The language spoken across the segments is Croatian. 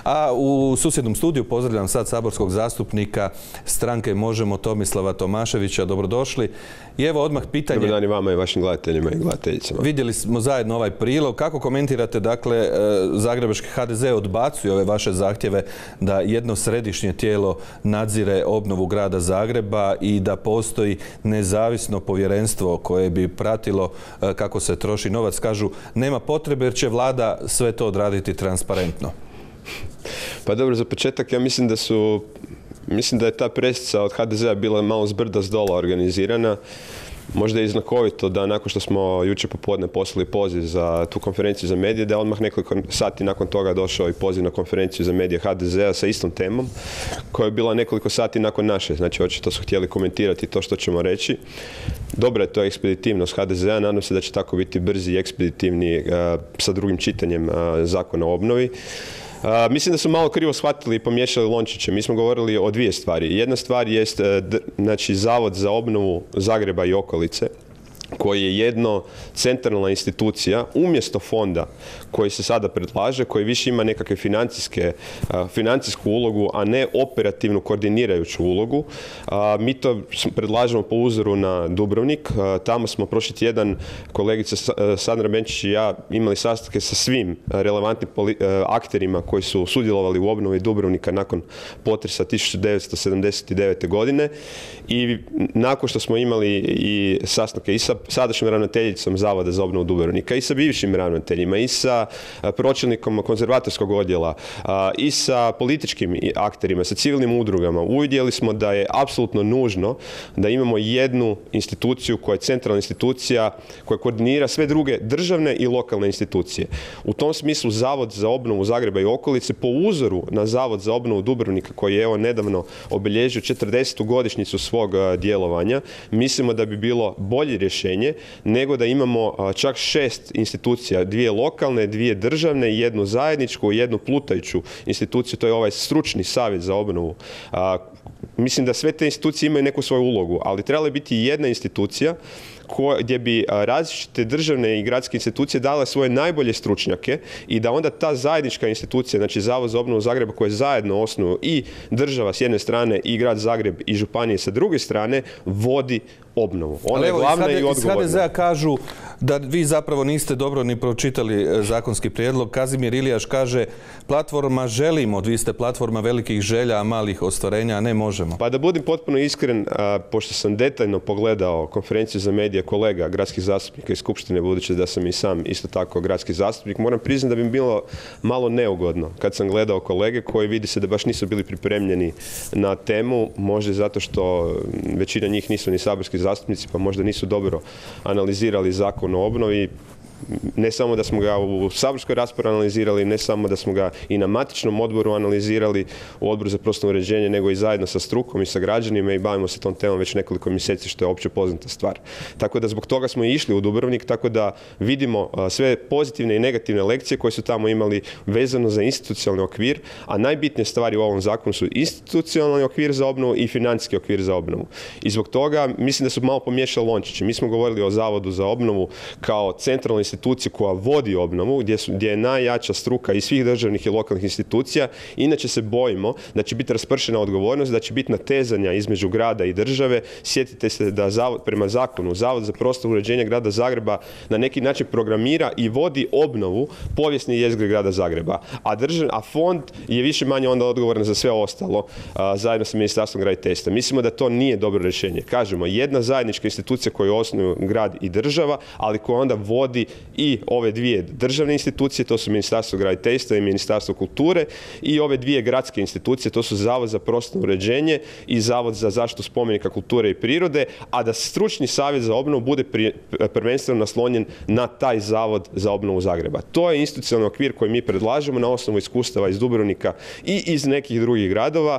A u susjednom studiju pozdravljam sad saborskog zastupnika stranke Možemo Tomislava Tomaševića. Dobrodošli. I evo odmah pitanje... Dobar dan i vama i vašim gledateljima i gledateljicama. Vidjeli smo zajedno ovaj prilog. Kako komentirate, dakle, zagrebački HDZ odbacuje ove vaše zahtjeve da jedno središnje tijelo nadzire obnovu grada Zagreba i da postoji nezavisno povjerenstvo koje bi pratilo kako se troši novac? Kažu, nema potrebe jer će vlada sve to odraditi transparentno. Pa dobro, za početak ja mislim da je ta presica od HDZ-a bila malo zbrda zdola organizirana. Možda je znakovito da nakon što smo jučer popodne poslali poziv za tu konferenciju za medije, da je odmah nekoliko sati nakon toga došao i poziv na konferenciju za medije HDZ-a sa istom temom, koja je bila nekoliko sati nakon naše. Znači, očito su htjeli komentirati to što ćemo reći. Dobra je to ekspeditivnost HDZ-a, nadam se da će tako biti brzi i ekspeditivni sa drugim čitanjem zakona o obnovi. Mislim da su malo krivo shvatili i pomiješali lončiće. Mi smo govorili o dvije stvari. Jedna stvar jest znači, Zavod za obnovu Zagreba i okolice, koji je jedno centralna institucija umjesto fonda koji se sada predlaže, koji više ima nekakve financijsku ulogu, a ne operativnu koordinirajuću ulogu. Mi to predlažemo po uzoru na Dubrovnik. Tamo smo prošli tjedan, kolegica Sandra Benčić i ja, imali sastanke sa svim relevantnim akterima koji su sudjelovali u obnovi Dubrovnika nakon potresa 1979. godine. I nakon što smo imali i sastanke i sa sadašnjom ravnateljicom Zavoda za obnovu Dubrovnika i sa bivšim ravnateljima i sa pročelnikom konzervatorskog odjela i sa političkim akterima, sa civilnim udrugama, uvidjeli smo da je apsolutno nužno da imamo jednu instituciju koja je centralna institucija koja koordinira sve druge državne i lokalne institucije. U tom smislu Zavod za obnovu Zagreba i okolice po uzoru na Zavod za obnovu Dubrovnika koji je evo nedavno obilježio 40. godišnjicu svog djelovanja, mislimo da bi bilo bolje rješenje nego da imamo čak 6 institucija, 2 lokalne, 2 državne, 1 zajedničku i 1 plutajuću instituciju, to je ovaj stručni savjet za obnovu. Mislim da sve te institucije imaju neku svoju ulogu, ali trebala biti jedna institucija gdje bi različite državne i gradske institucije dale svoje najbolje stručnjake i da onda ta zajednička institucija, znači Zavod za obnovu Zagreba koje zajedno osnuju i država s jedne strane i grad Zagreb i županije sa druge strane, vodi obnovu. Ona je glavna i odgovorna. Iz HDZ-a kažu da vi zapravo niste dobro ni pročitali zakonski prijedlog. Kazimir Ilijaš kaže, platforma želimo, vi ste platforma velikih želja, a malih ostvarenja, a ne možemo. Pa da budem potpuno iskren, pošto sam detaljno pogledao konferenciju za medije kolega, gradskih zastupnika iz Skupštine, budući da sam i sam isto tako gradski zastupnik, moram priznati da bi mi bilo malo neugodno kad sam gledao kolege koji vidi se da baš nisu bili pripremljeni na temu, možda zato što većina njih nisu ni saborski zastupnici, pa možda nisu dobro analizirali zakon o obnovi. Ne samo da smo ga u saborskoj raspravi analizirali, ne samo da smo ga i na matičnom odboru analizirali u Odboru za prostorno uređenje, nego i zajedno sa strukom i sa građanima i bavimo se tom temom već nekoliko mjeseci, što je opće poznata stvar. Tako da zbog toga smo i išli u Dubrovnik, tako da vidimo sve pozitivne i negativne lekcije koje su tamo imali vezano za institucionalni okvir, a najbitnije stvari u ovom zakonu su institucionalni okvir za obnovu i financijski okvir za obnovu. I zbog toga mislim da su malo pomiješali lončiće. Mi smo govorili o Zavodu za obnovu kao centralnoj instituciju koja vodi obnovu, gdje je najjača struka iz svih državnih i lokalnih institucija. Inače se bojimo da će biti raspršena odgovornost, da će biti natezanja između grada i države. Sjetite se da prema zakonu Zavod za prostorno uređenje grada Zagreba na neki način programira i vodi obnovu povijesne jezgre grada Zagreba. A fond je više manje onda odgovoran za sve ostalo zajedno sa Ministarstvom graditeljstva. Mislimo da to nije dobro rješenje. Kažemo, jedna zajednička institucija koju osnuju grad i država, ali koja onda vodi i ove 2 državne institucije, to su Ministarstvo graditeljstva i Ministarstvo kulture, i ove 2 gradske institucije, to su Zavod za prostorno uređenje i Zavod za zaštitu spomenika kulture i prirode, a da stručni savjet za obnovu bude prvenstveno naslonjen na taj Zavod za obnovu Zagreba. To je institucionalni okvir koji mi predlažemo na osnovu iskustava iz Dubrovnika i iz nekih drugih gradova.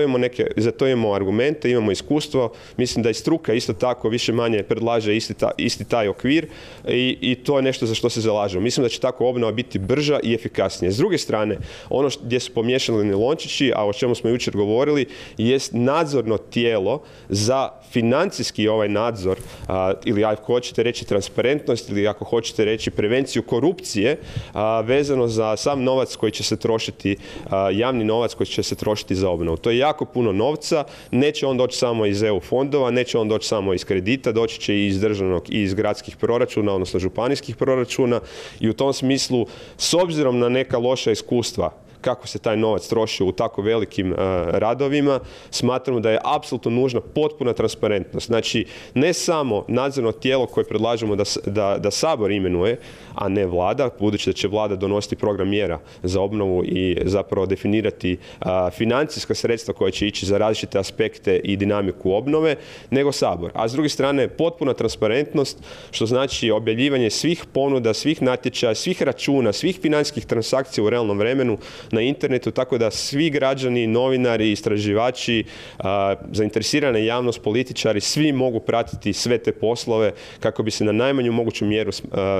Za to imamo argumente, imamo iskustvo. Mislim da i struka isto tako više manje predlaže isti taj okvir i to je nešto za što se zalažemo. Mislim da će tako obnova biti brža i efikasnija. S druge strane, ono gdje su pomiješani lončići, a o čemu smo jučer govorili, jest nadzorno tijelo za financijski ovaj nadzor, ili ako hoćete reći transparentnost, ili ako hoćete reći prevenciju korupcije, vezano za sam novac koji će se trošiti, javni novac koji će se trošiti za obnovu. To je jako puno novca, neće on doći samo iz EU fondova, neće on doći samo iz kredita, doći će i iz državnog i iz gradskih proračuna, odnosno županijskih proračuna, i u tom smislu, s obzirom na neka loša iskustva kako se taj novac troši u tako velikim radovima, smatramo da je apsolutno nužna potpuna transparentnost. Znači, ne samo nadzorno tijelo koje predlažemo da Sabor imenuje, a ne Vlada, budući da će Vlada donositi program mjera za obnovu i zapravo definirati financijska sredstva koja će ići za različite aspekte i dinamiku obnove, nego Sabor. A s druge strane, potpuna transparentnost, što znači objavljivanje svih ponuda, svih natječaja, svih računa, svih financijskih transakcija u realnom vremenu na internetu, tako da svi građani, novinari, istraživači, zainteresirana javnost, političari, svi mogu pratiti sve te poslove kako bi se na najmanju moguću mjeru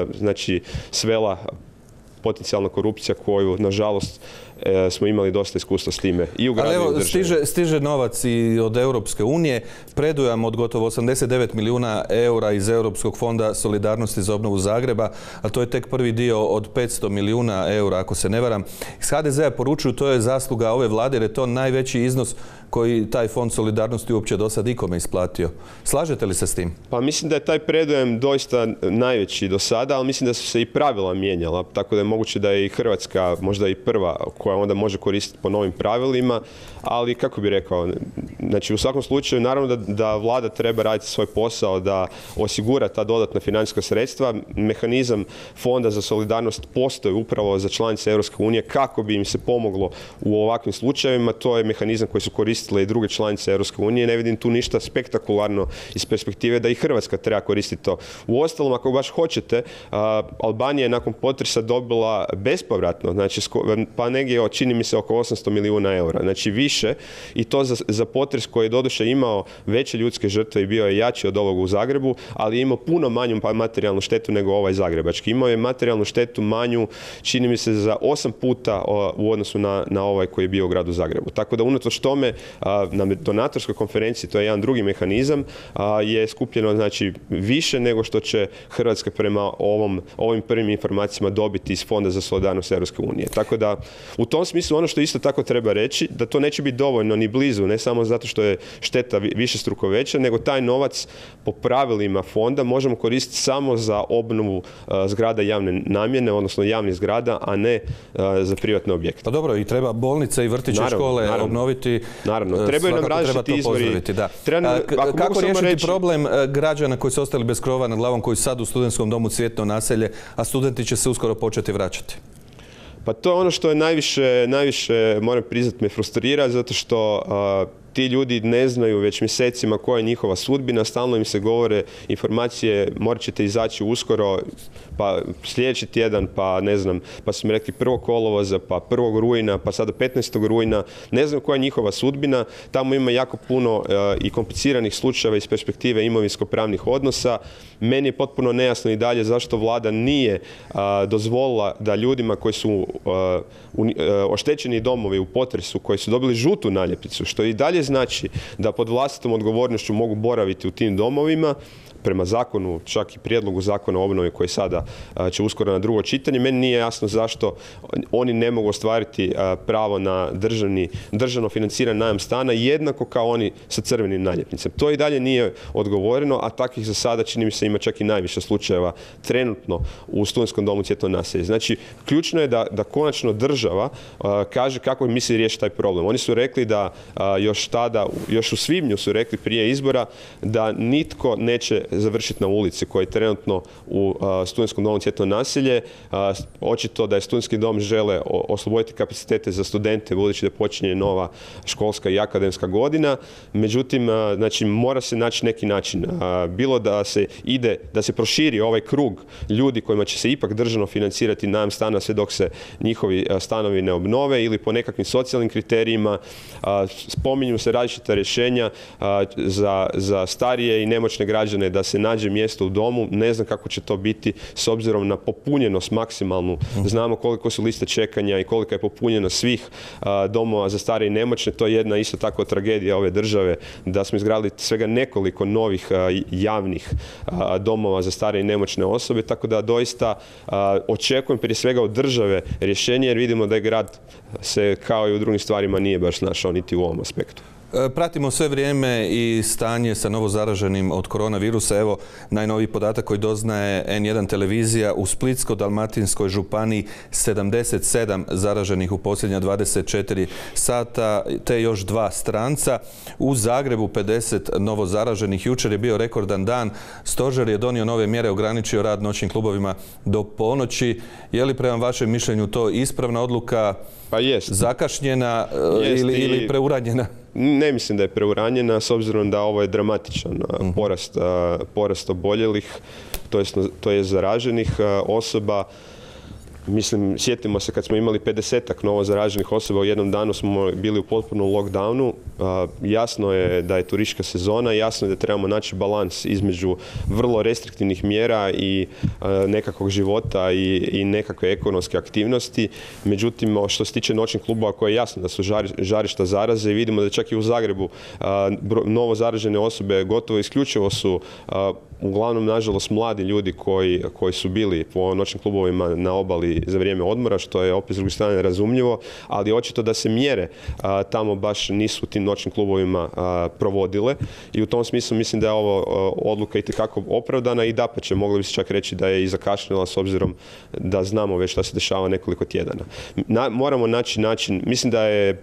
svela potencijalna korupcija koju, nažalost, smo imali dosta iskustva s time i u gradu i u državi. Stiže novac i od Europske unije, predujam od gotovo 89 milijuna eura iz Europskog fonda solidarnosti za obnovu Zagreba, a to je tek prvi dio od 500 milijuna eura, ako se ne varam. Iz HDZ-a poručuju to je zasluga ove vlade, jer je to najveći iznos koji taj fond solidarnosti uopće do sad ikome isplatio. Slažete li se s tim? Pa mislim da je taj predujam doista najveći do sada, ali mislim da su se i pravila mijenjala, tako da je moguće da je i Hrvatska možda i prva koja onda može koristiti po novim pravilima, ali kako bi rekao, znači u svakom slučaju naravno da vlada treba raditi svoj posao, da osigura ta dodatna financijska sredstva. Mehanizam Fonda za solidarnost postoji upravo za članice Europske unije kako bi im se pomoglo u ovakvim slučajevima. To je mehanizam koji su koristile i druge članice Europske unije. Ne vidim tu ništa spektakularno iz perspektive da i Hrvatska treba koristiti to. Uostalom, ako baš hoćete, Albanija je nakon potresa dobila bespovratno, znači pa negdje čini mi se oko 800 milijuna eura, znači više, i to za potres koji je doduše imao veće ljudske žrtve i bio je jači od ovog u Zagrebu, ali je imao puno manju materijalnu štetu nego ovaj zagrebački. Imao je materijalnu štetu manju, čini mi se, za 8 puta u odnosu na ovaj koji je bio u gradu Zagrebu. Tako da unatoč tome na donatorskoj konferenciji, to je jedan drugi mehanizam, je skupljeno znači više nego što će Hrvatska prema ovim prvim informacijama dobiti iz Fonda za solidarnost Europske unije. Tako da u tom smislu ono što isto tako treba reći, da to neće biti dovoljno ni blizu, ne samo zato što je šteta višestruko veća, nego taj novac po pravilima fonda možemo koristiti samo za obnovu zgrada javne namjene, odnosno javnih zgrada, a ne za privatne objekte. Pa dobro, i treba bolnice i vrtiće i škole obnoviti. Naravno, trebaju nam različiti izvori. Kako riješiti problem građana koji su ostali bez krova nad glavom, koji su sad u studentskom domu Cvjetno naselje, a studenti će se uskoro početi vraćati? Pa to je ono što je najviše, moram priznati, me frustrira, zato što ti ljudi ne znaju već mjesecima koja je njihova sudbina, stalno im se govore informacije, morat ćete izaći uskoro, pa sljedeći tjedan, pa ne znam, pa su mi rekli 1. kolovoza, pa 1. rujna, pa sada 15. rujna, ne znam koja je njihova sudbina. Tamo ima jako puno i kompliciranih slučajeva iz perspektive imovinsko-pravnih odnosa. Meni je potpuno nejasno i dalje zašto vlada nije dozvolila da ljudima koji su oštećeni domovi u potresu, koji su dobili žutu naljepnicu, što i dalje znači da pod vlastitom odgovornošću mogu boraviti u tim domovima, prema zakonu, čak i prijedlogu zakona o obnovi koji sada će uskoro na drugo čitanje, meni nije jasno zašto oni ne mogu ostvariti pravo na državno financiran najam stana jednako kao oni sa crvenim naljepnicama. To i dalje nije odgovoreno, a takvih za sada čini mi se ima čak i najviše slučajeva trenutno u studentskom domu Cvjetno naselje. Znači, ključno je da konačno država kaže kako misli riješiti taj problem. Oni su rekli da još u svibnju su rekli prije izbora da nitko neće završiti na ulici koji je trenutno u studentskom domu Cvjetno naselje. Očito da je studentski dom žele osloboditi kapacitete za studente budući da počinje nova školska i akademska godina. Međutim, znači, mora se naći neki način. Bilo da se proširi ovaj krug ljudi kojima će se ipak državno financirati najam stana sve dok se njihovi stanovi ne obnove, ili po nekakvim socijalnim kriterijima. Spominju se različita rješenja za starije i nemoćne građane da se nađe mjesto u domu. Ne znam kako će to biti s obzirom na popunjenost maksimalnu. Znamo koliko su liste čekanja i kolika je popunjenost svih domova za stare i nemoćne. To je jedna isto tako tragedija ove države, da smo izgradili svega nekoliko novih javnih domova za stare i nemoćne osobe, tako da doista očekujem prije svega od države rješenje, jer vidimo da je grad se kao i u drugim stvarima nije baš našao niti u ovom aspektu. Pratimo sve vrijeme i stanje sa novo zaraženim od koronavirusa. Evo, najnoviji podatak koji doznaje N1 televizija: u Splitsko-dalmatinskoj županiji 77 zaraženih u posljednja 24 sata, te još 2 stranca. U Zagrebu 50 novo zaraženih. Jučer je bio rekordan dan. Stožer je donio nove mjere, ograničio rad noćnim klubovima do ponoći. Je li prema vašem mišljenju to ispravna odluka, Pa jest. Zakašnjena ili preuranjena? Ne mislim da je preuranjena, s obzirom da ovo je dramatičan porast oboljelih, to je zaraženih osoba. Mislim, sjetimo se kad smo imali 50-ak novo zaraženih osoba u jednom danu, smo bili u potpunom lockdownu. Jasno je da je turistička sezona, jasno je da trebamo naći balans između vrlo restriktivnih mjera i nekakvog života i nekakve ekonomske aktivnosti. Međutim, što se tiče noćnih klubova, koje je jasno da su žarišta zaraze, i vidimo da čak i u Zagrebu novo zaražene osobe gotovo isključivo su uglavnom, nažalost, mladi ljudi koji su bili po noćnim klubovima na obali za vrijeme odmora, što je opet s druge strane razumljivo, ali očito da se mjere tamo baš nisu u tim noćnim klubovima provodile, i u tom smislu mislim da je ovo odluka itekako opravdana i dapače, mogli bi se čak reći da je i zakašnjela, s obzirom da znamo već šta se dešava nekoliko tjedana. Moramo naći način, mislim da je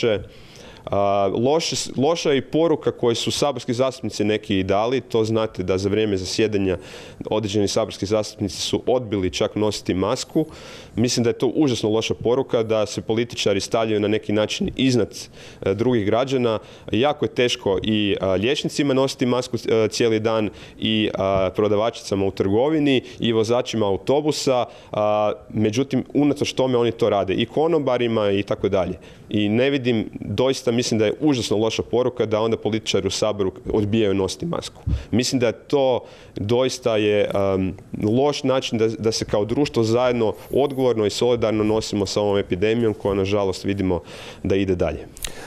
loša i poruka koju su saborski zastupnici neki i dali. To znate da za vrijeme zasjedanja određeni saborski zastupnici su odbili čak nositi masku. Mislim da je to užasno loša poruka, da se političari stavljaju na neki način iznad drugih građana. Jako je teško i liječnicima nositi masku cijeli dan, i prodavačicama u trgovini, i vozačima autobusa. Međutim, unatoč tome oni to rade, i konobarima i tako dalje. I ne vidim, doista mislim da je užasno loša poruka da onda političari u Saboru odbijaju nositi masku. Mislim da to doista je loš način da se kao društvo zajedno odgovorno i solidarno nosimo sa ovom epidemijom, koja nažalost vidimo da ide dalje.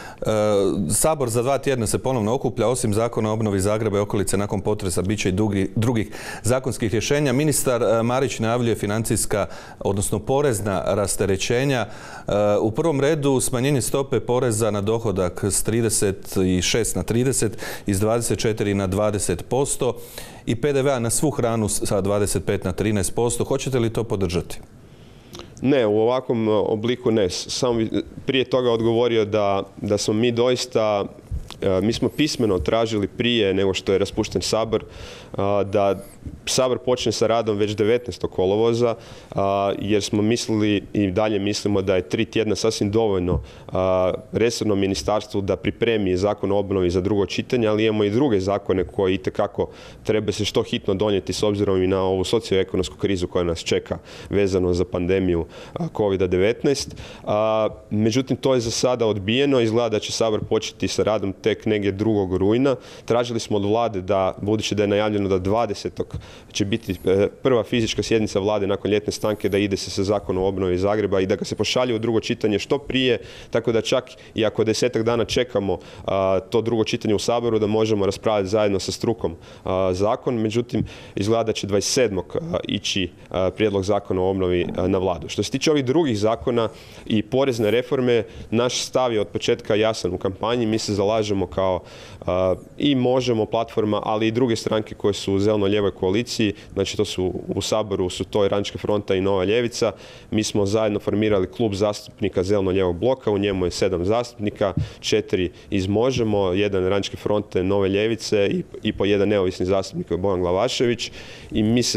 Sabor za 2 tjedna se ponovno okuplja. Osim Zakona o obnovi Zagreba i okolice nakon potresa, bit će i drugih zakonskih rješenja. Ministar Marić najavljuje financijska, odnosno porezna rasterećenja. U prvom redu smanjenje stope poreza na dohodak s 36 na 30 i s 24 na 20% i PDV-a na svu hranu sa 25 na 13%. Hoćete li to podržati? Ne, u ovakvom obliku ne. Samo prije toga odgovorio da smo mi doista, mi smo pismeno tražili prije nego što je raspušten Sabor, da Sabor počne sa radom već 19. kolovoza, jer smo mislili i dalje mislimo da je 3 tjedna sasvim dovoljno resornom ministarstvu da pripremi Zakon o obnovi za drugo čitanje, ali imamo i druge zakone koji itekako treba se što hitno donijeti s obzirom i na ovu socioekonomsku krizu koja nas čeka vezano za pandemiju COVID-19. Međutim, to je za sada odbijeno. Izgleda da će Sabor početi sa radom tek negdje 2. rujna. Tražili smo od vlade da, budući da je najavljeno da 20. će biti prva fizička sjednica vlade nakon ljetne stanke, da ide se sa Zakonom o obnovi Zagreba i da ga se pošalje u drugo čitanje što prije, tako da čak i ako 10-ak dana čekamo to drugo čitanje u Saboru, da možemo raspraviti zajedno sa strukom zakon. Međutim, izgleda da će 27. ići prijedlog Zakona o obnovi na vladu. Što se tiče ovih drugih zakona i porezne reforme, naš stav je od početka jasan u kampanji. Mi se zalažemo kao i Možemo platforma, ali i druge stranke koje su u zeleno-lijevoj koaliciji, znači to su u Saboru, su to i Radnička fronta i Nova ljevica. Mi smo zajedno formirali klub zastupnika zeleno-lijevog bloka, u njemu je 7 zastupnika, 4 iz Možemo, 1 Radničke fronte, Nove ljevice i po 1 neovisni zastupnik, Bojan Glavašević, i mi se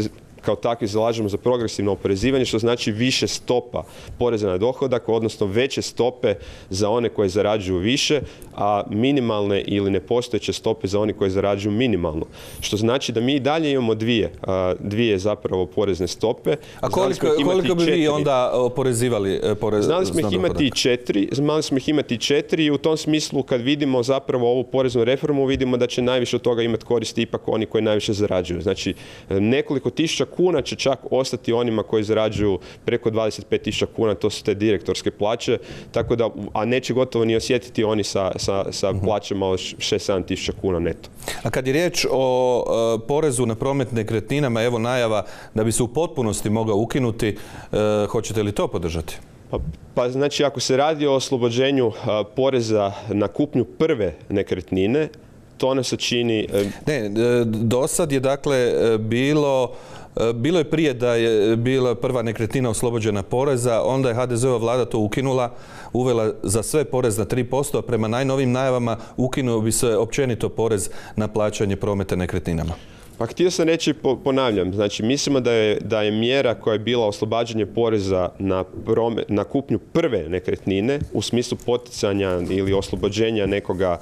kao takvi zalažemo za progresivno oporezivanje, što znači više stopa poreza na dohodak, odnosno veće stope za one koji zarađuju više, a minimalne ili nepostojeće stope za one koji zarađuju minimalno. Što znači da mi i dalje imamo dvije zapravo porezne stope. A koliko bi vi onda oporezivali porez na dohodak? Znali smo ih imati 4 i u tom smislu kad vidimo zapravo ovu poreznu reformu, vidimo da će najviše od toga imati koristi ipak oni koji najviše zarađuju. Znači, nekoliko tisuća kuna će čak ostati onima koji zarađuju preko 25.000 kuna, to su te direktorske plaće, tako da, a neće gotovo ni osjetiti oni sa plaćama od 6-7 tisuća kuna neto. A kad je riječ o porezu na promet nekretninama, evo najava da bi se u potpunosti mogao ukinuti, hoćete li to podržati? Pa znači, ako se radi o oslobođenju poreza na kupnju prve nekretnine, to nam se čini... Ne, do sad je dakle bilo je prije da je bila prva nekretnina oslobođena poreza, onda je HDZ-ova vlada to ukinula, uvela za sve porez na 3%, a prema najnovim najavama ukinuo bi se općenito porez na plaćanje prometa nekretninama. Pa htio sam reći, ponavljam, znači mislimo da je mjera koja je bila oslobađanje poreza na kupnju prve nekretnine u smislu poticanja ili oslobođenja nekoga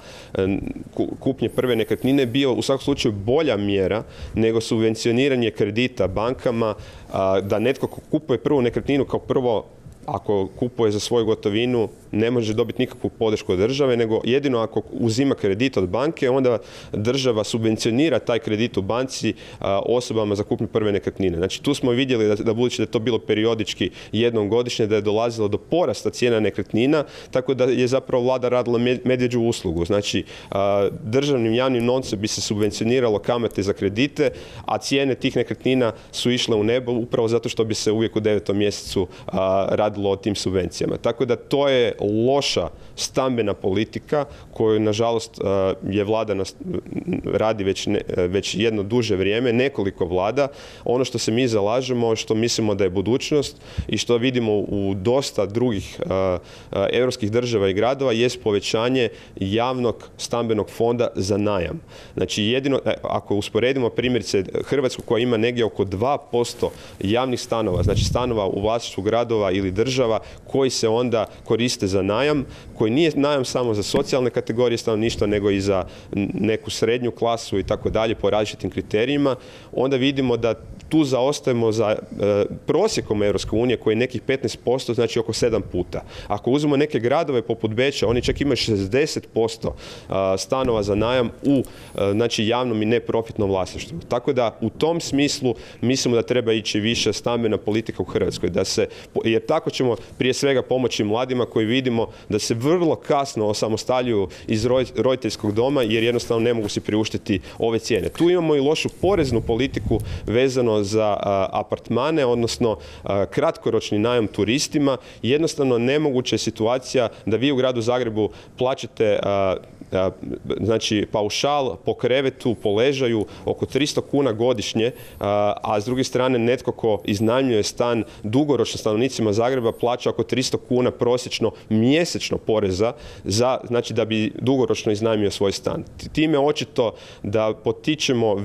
kupnje prve nekretnine bio u svakom slučaju bolja mjera nego subvencioniranje kredita bankama, da netko ko kupuje prvu nekretninu kao prvo, ako kupuje za svoju gotovinu, ne može dobiti nikakvu podršku od države, nego jedino ako uzima kredit od banke, onda država subvencionira taj kredit u banci osobama za kupnju prve nekretnine. Znači, tu smo vidjeli da budući da je to bilo periodički jednom godišnje, da je dolazilo do porasta cijena nekretnina, tako da je zapravo vlada radila medvjeđu uslugu. Znači, državnim javnim novcem bi se subvencioniralo kamate za kredite, a cijene tih nekretnina su išle u nebo upravo zato što bi se uvijek u 9. mjesecu radilo o tim subvencijama. Tako da to je loša stambena politika koju, nažalost, je vlada radi već jedno duže vrijeme, nekoliko vlada. Ono što se mi zalažemo, što mislimo da je budućnost i što vidimo u dosta drugih europskih država i gradova, jest povećanje javnog stambenog fonda za najam. Znači, jedino, ako usporedimo primjerice Hrvatsku koja ima negdje oko 2% javnih stanova, znači stanova u vlasništvu gradova ili država koji se onda koriste za najam, koji nije najam samo za socijalne kategorije stanovništva, nego i za neku srednju klasu i tako dalje po različitim kriterijima, onda vidimo da tu zaostajemo za prosjekom Europske unije koji je nekih 15%, znači oko 7 puta. Ako uzmemo neke gradove poput Beča, oni čak imaju 60% stanova za najam u znači, javnom i neprofitnom vlasništvu. Tako da u tom smislu mislimo da treba ići više stambena politika u Hrvatskoj, jer tako ćemo prije svega pomoći mladima koji vidimo da se vrlo kasno osamostaljuju iz roditeljskog doma jer jednostavno ne mogu si priuštiti ove cijene. Tu imamo i lošu poreznu politiku vezano za apartmane, odnosno kratkoročni najam turistima. Jednostavno nemoguća je situacija da vi u gradu Zagrebu plaćate znači paušal po krevetu, po ležaju oko 300 kuna godišnje, a s druge strane netko ko iznajmljuje stan dugoročno stanovnicima Zagreba plaća oko 300 kuna prosječno mjesečno poreza znači da bi dugoročno iznajmio svoj stan. Time očito da potičemo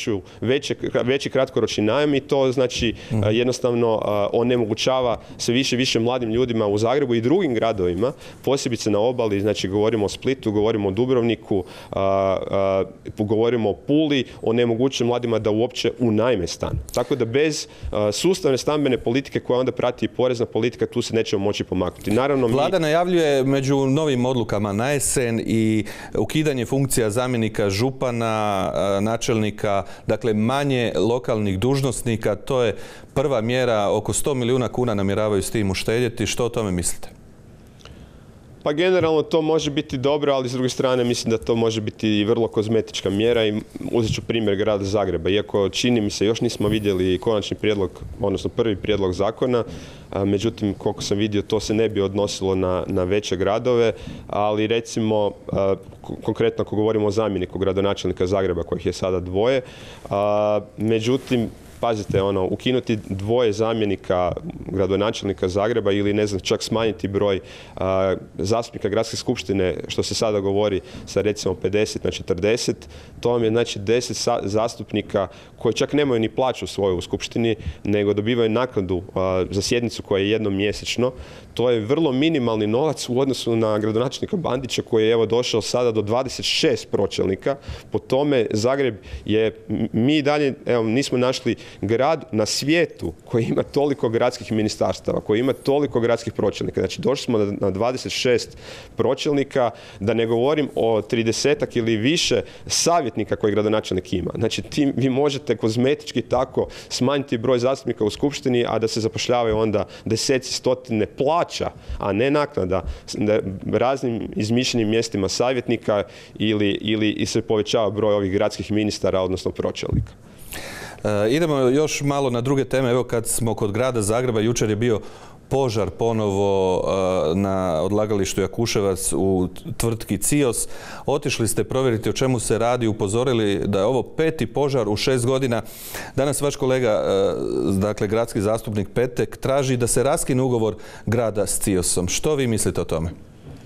veći kratkoročni najam i to znači jednostavno onemogućava sve više mladim ljudima u Zagrebu i drugim gradovima, posebice na obali, znači govorimo o Splitu, govorimo o Dubrovniku, govorimo o Puli, onemogućuje mladima da uopće unajme stan. Tako da bez sustavne stambene politike koja onda prati i porezna politika, tu se nećemo moći pomaknuti. Naravno, Vlada najavljuje među novim odlukama na jesen i ukidanje funkcija zamjenika župana, načelnika, dakle manje lokalnih dužnosnika. To je prva mjera, oko 100 milijuna kuna namjeravaju s tim uštedjeti. Što o tome mislite? Pa generalno to može biti dobro, ali s druge strane mislim da to može biti i vrlo kozmetička mjera i uzet ću primjer grada Zagreba. Iako čini mi se, još nismo vidjeli konačni prijedlog, odnosno prvi prijedlog zakona, međutim koliko sam vidio to se ne bi odnosilo na veće gradove, ali recimo konkretno ako govorimo o zamjeniku gradonačelnika Zagreba kojih je sada 2, međutim pazite, ukinuti dvoje zamjenika gradonačelnika Zagreba ili ne znam, čak smanjiti broj zastupnika gradske skupštine, što se sada govori, sa recimo 50 na 40, to vam je znači 10 zastupnika koji čak nemaju ni plaću svoju u skupštini, nego dobivaju naknadu za sjednicu koja je jednom mjesečno. To je vrlo minimalni novac u odnosu na gradonačelnika Bandića koji je evo došao sada do 26 pročelnika. Po tome Zagreb je, mi dalje nismo našli grad na svijetu koji ima toliko gradskih ministarstava, koji ima toliko gradskih pročelnika. Znači došli smo na 26 pročelnika, da ne govorim o 30-ak ili više savjetnika koje gradonačelnik ima. Znači vi možete kozmetički tako smanjiti broj zastupnika u skupštini, a da se zapošljavaju onda deseci, stotine plaća, a ne naknada raznim izmišljenim mjestima savjetnika ili se povećava broj ovih gradskih ministara, odnosno pročelnika. Idemo još malo na druge teme. Evo kad smo kod grada Zagreba, jučer je bio požar ponovo na odlagalištu Jakuševac u tvrtki CIOS. Otišli ste provjeriti o čemu se radi, upozorili da je ovo 5. požar u 6 godina. Danas vaš kolega, dakle gradski zastupnik Petek, traži da se raskine ugovor grada s CIOS-om. Što vi mislite o tome?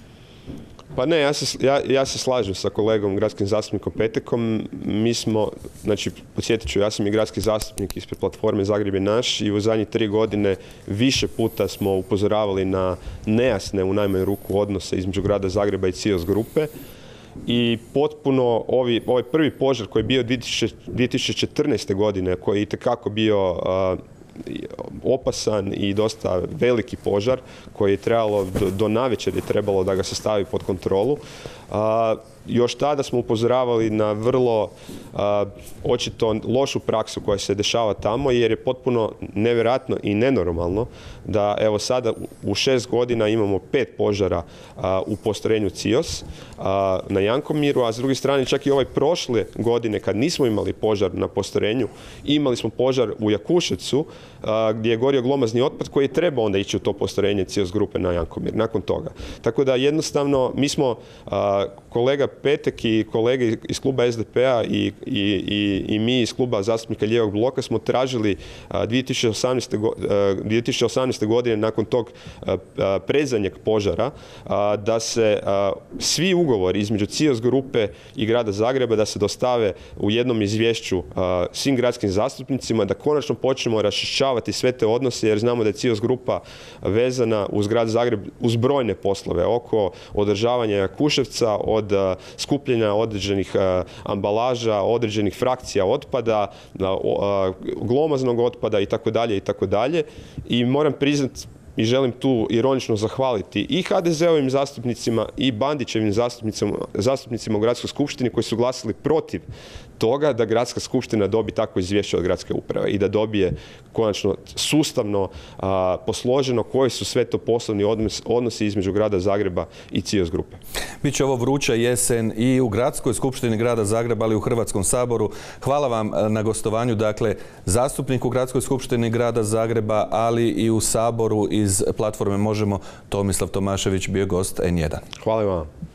Pa ne, ja se slažem sa kolegom gradskim zastupnikom Petekom. Mi smo, znači podsjetit ću, ja sam i gradski zastupnik ispred platforme Zagreb je naš i u zadnjih 3 godine više puta smo upozoravali na nejasne u najmanju ruku odnose između grada Zagreba i CIOS grupe. I potpuno ovaj prvi požar koji je bio 2014. godine, koji je itekako bio opasan i dosta veliki požar koji je trebalo, do navečer je trebalo da ga se stavi pod kontrolu. Još tada smo upozoravali na vrlo očito lošu praksu koja se dešava tamo, jer je potpuno nevjerojatno i nenormalno da evo sada u 6 godina imamo 5 požara u postrojenju CIOS na Jankomiru, a s druge strane čak i ovaj prošle godine kad nismo imali požar na postrojenju, imali smo požar u Jakuševcu gdje je gorio glomazni otpad koji je trebao onda ići u to postrojenje CIOS grupe na Jankomir nakon toga. Tako da jednostavno mi smo, kolega Petek i kolege iz kluba SDP-a i mi iz kluba zastupnika Lijevog bloka smo tražili 2018. godine nakon tog predzadnjeg požara da se svi ugovori između CIOS grupe i grada Zagreba da se dostave u jednom izvješću svim gradskim zastupnicima, da konačno počnemo raščišćavati sve te odnose, jer znamo da je CIOS grupa vezana uz grad Zagreb uz brojne poslove oko održavanja Jakuševca, od skupljanja određenih ambalaža, određenih frakcija otpada, glomaznog otpada itd. I moram priznati i želim tu ironično zahvaliti i HDZ-ovim zastupnicima i Bandićevim zastupnicima u gradskoj skupštini koji su glasili protiv toga da gradska skupština dobi takvo izvješće od gradske uprave i da dobije konačno sustavno posloženo koji su sve to poslovni odnosi između grada Zagreba i CIOS grupe. Biće ovo vruća jesen i u gradskoj skupštini grada Zagreba, ali i u Hrvatskom saboru. Hvala vam na gostovanju, dakle, zastupnik u gradskoj skupštini grada Zagreba, ali i u saboru iz platforme Možemo, Tomislav Tomašević bio gost N1. Hvala vam.